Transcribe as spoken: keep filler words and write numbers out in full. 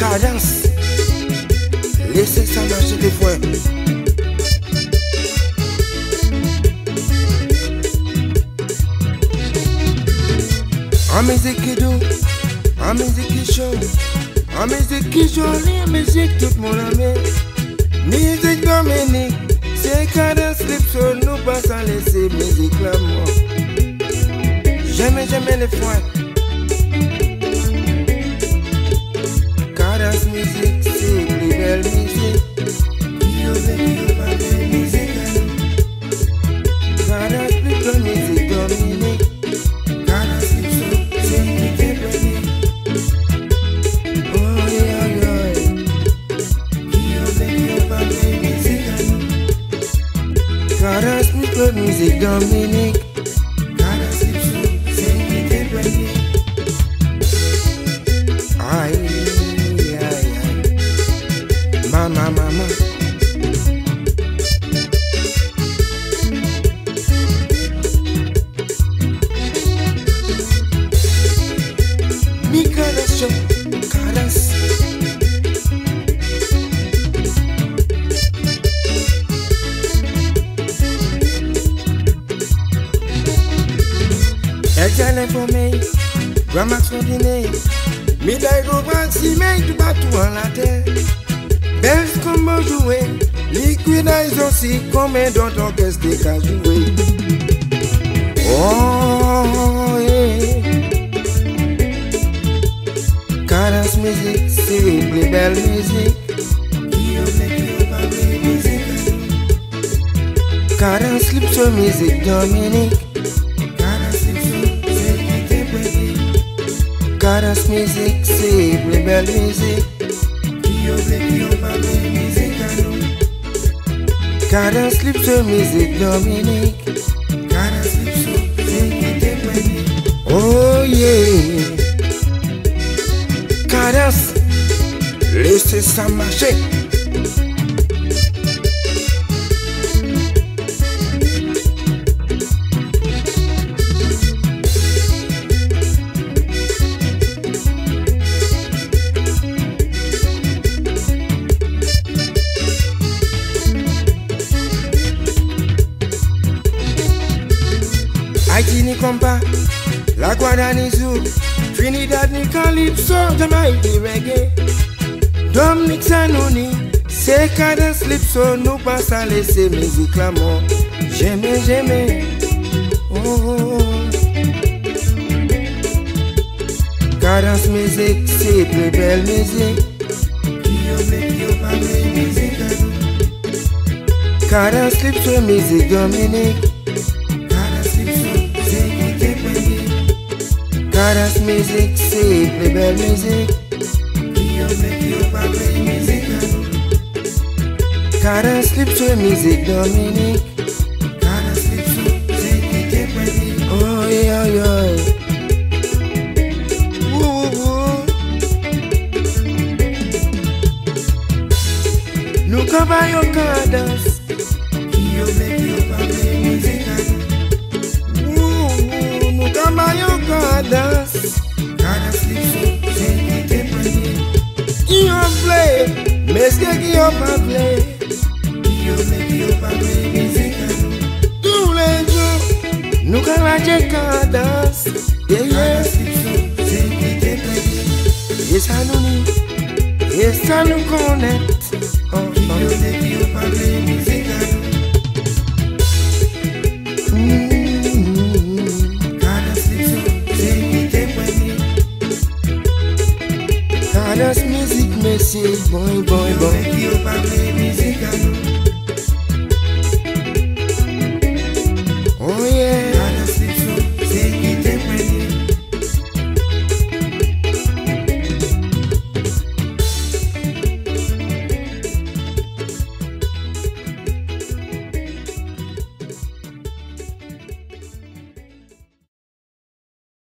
cadence. Laissez ça marcher des fois. En musique qui doux, en musique qui chaud, en musique qui jolie, en musique tout mon ami. Musique Dominique, c'est cadence slip sur nous pas sans laisser musique l'amour. J'aime, j'aime les foins. Cadence musique, c'est plus belle musique. Yo, baby, yo, ma belle musique. Cadence plus belle musique Dominique. Cadence slip sur, c'est plus belle musique. Oh, yeah, yeah. Yo, baby, yo, ma belle musique. Cadence plus belle musique Dominique. Mama, mama. Mi cadence, cadence. Elle tient l'informé, grand max mon dîner. Médaille au bras, si mec, tu bats tout en la terre. Belle comment jouer, liquidise aussi, combien d'autres orchestres qu'à jouer. Oh, yeah. Cadence musique, c'est plus belle musique. Cadence slip sur musique Dominique. Cadence musique, c'est plus belle musique. Cadence slip sur musique Dominique. Cadence slip sur musique. Oh yeah. Cadence, laissez ça marcher. Haïti ni compas, la Guada ni zou, Trinidad ni calypso, Jamaïque ni reggae. Dominique Sanouni, c'est cadence slip so nous pas à laisser musique l'amour. J'aime, j'aime, oh, oh, oh. Cadence musique, c'est plus belle musique. Cadence slip so musique Dominique. Cadence musique, c'est plus belle musique. Cadence slip sur musique Dominique. Oh yeah yeah. Woo woo. Nous travaillons cadence. Cadence, cadence slip sur, c'est qui te prend. Qui en play, mais c'est qui en pas play. Qui en play, qui en pas play, musique à nous. Tous les jours, nous travaillons cadence. Yeah yeah. Cadence slip sur, c'est qui te prend. Et ça nous nie, et ça nous connecte. Oh, oh. Qui en play, qui en pas play, musique à nous. Cadence musique, mais c'est bon, bon, bon.